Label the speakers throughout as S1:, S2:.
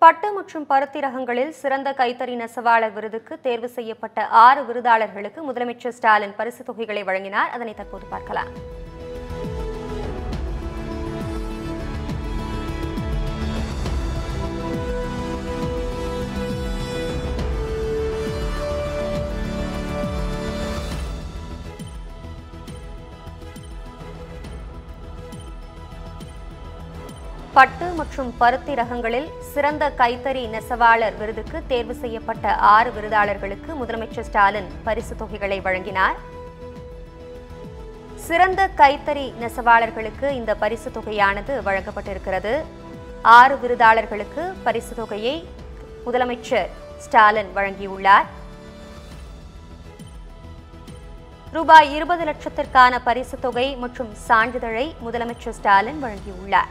S1: பட்டு மற்றும் பருத்தி ரகங்களில் சிறந்த கைத்தறி நெசவாளர் விருதுக்கு தேர்வு செய்யப்பட்ட 6 விருதாளர்களுக்கு முதலமைச்சர் ஸ்டாலின் பரிசுத் தொகைகளை வழங்கினார். அதனை தற்போது பார்க்கலாம். பட்டு மற்றும் பருத்தி ரகங்களில் சிறந்த கைத்தறி நெசவாளர் விருதுக்கு தேர்வு செய்யப்பட்ட 6 விருதாளர்களுக்கு முதலமைச்சர் ஸ்டாலின் பரிசுத் தொகைகளை வழங்கினார். சிறந்த கைத்தறி நெசவாளர்களுக்கு இந்த பரிசுத் தொகையானது வழங்கப்பட்டிருக்கிறது. 6 விருதாளர்களுக்கு பரிசுத் தொகையை முதலமைச்சர் ஸ்டாலின் வழங்கியுள்ளார். ரூபாய் 20 லட்சத்திற்கான பரிசுத் தொகை மற்றும் சான்றிதழை முதலமைச்சர் ஸ்டாலின் வழங்கியுள்ளார்.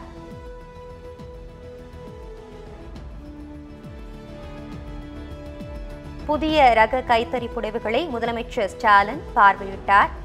S1: புதிய ரக கைத்தறி புடவைகளை முதலமைச்சர் ஸ்டாலின் பார்வையிட்டார்.